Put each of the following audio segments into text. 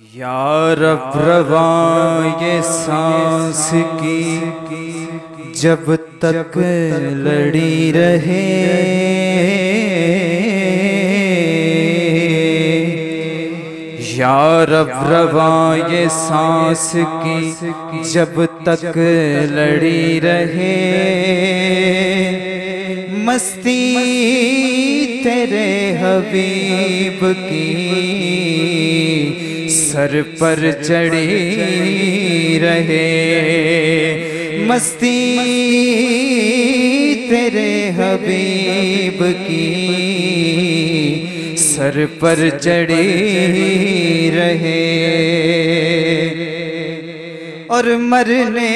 या रब रवां ये सांस की जब तक लड़ी रहे, या रब रवां ये सांस की जब तक लड़ी रहे, मस्ती तेरे हबीब की सर पर चढ़ी रहे, मस्ती तेरे हबीब की सर पर चढ़ी रहे। और मरने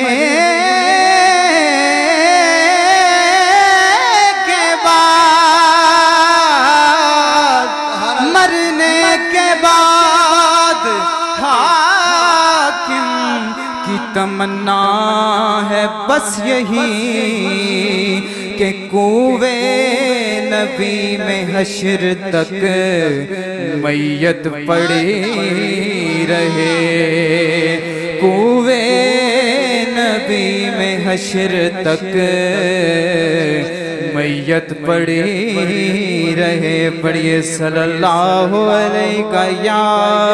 तमन्ना है बस यही कि कुए नबी में हश्र तक मैयत पड़ी रहे, कुए नबी में हश्र तक मैयत पड़ी रहे। पढ़िए सल्लल्लाहु अलैहि या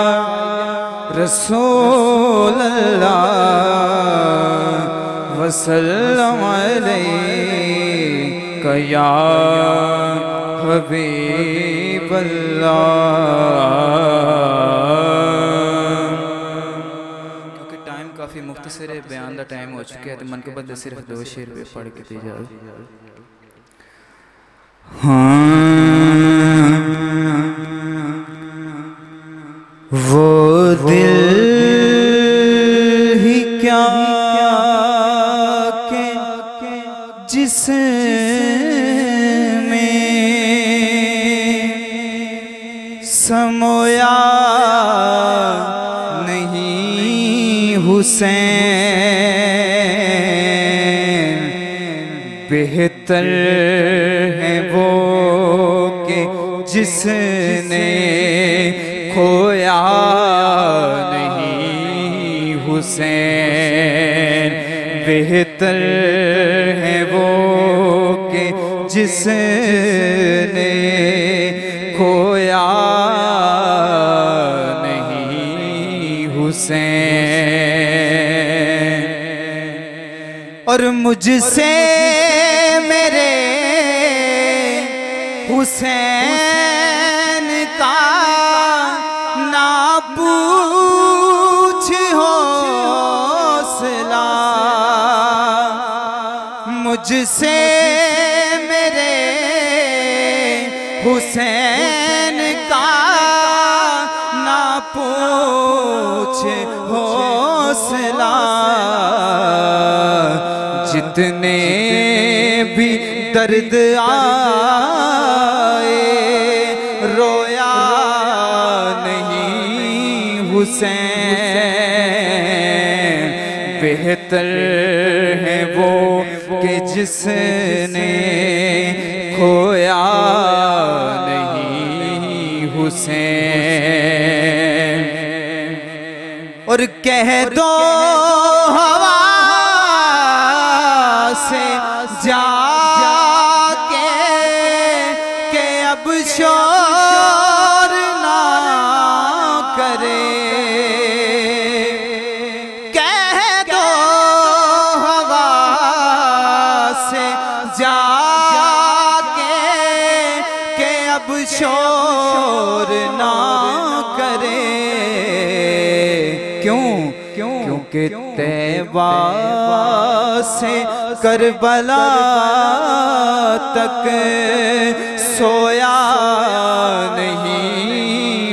रसूल अल्लाह वसल्लम अलैका या हबीब अल्लाह। क्योंकि टाइम काफ़ी मुख्तसर है, बयान का टाइम हो चुका है, तो मन को बदले सिर्फ 2 शेर पे पढ़ के दी जाए। हाँ वो दिल ही क्या के जिसमें समोया नहीं हुसैन, बेहतर है वो के जिसने खोया नहीं हुसैन, बेहतर है वो के जिसने खोया नहीं हुसैन। और मुझसे मेरे हुसैन का ना पूछ हौसला, मुझसे मेरे हुसैन का ना पूछ हौसला, जितने भी दर्द आए रोया नहीं हुसैन, बेहतर है वो कि जिसने खोया नहीं हुसैन। और कह दो हवा से जाके कि अब शोर ना करे, कह दो हवा से जाके कि अब शोर ना करे। क्यों? क्योंकि तैबा से करबला तक सोया नहीं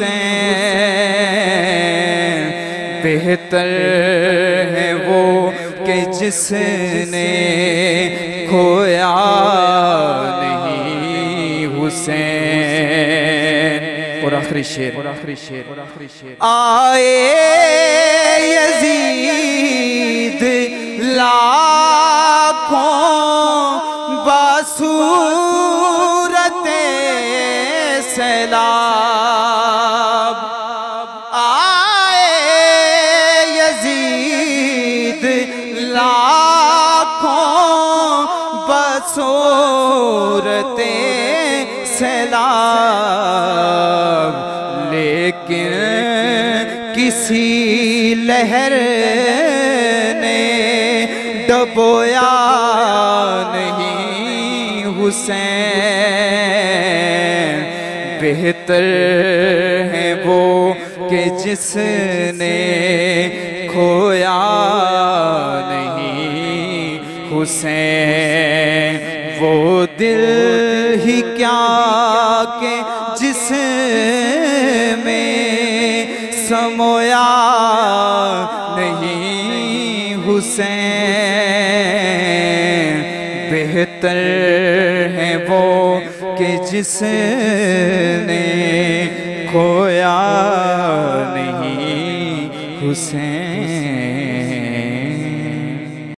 हुसैन, बेहतर है वो कि जिसने खोया नहीं हुसैन। और आखिरी शेर, आए यजीद लाखों बासूरते सैलाब, सूरते सैलाब, लेकिन किसी लहर ने डबोया नहीं हुसैन। बेहतर है वो कि जिसने खोया नहीं हुसैन। वो दिल ही क्या के जिसमें समोया नहीं हुसैन। बेहतर है वो कि जिसने खोया नहीं हुसैन।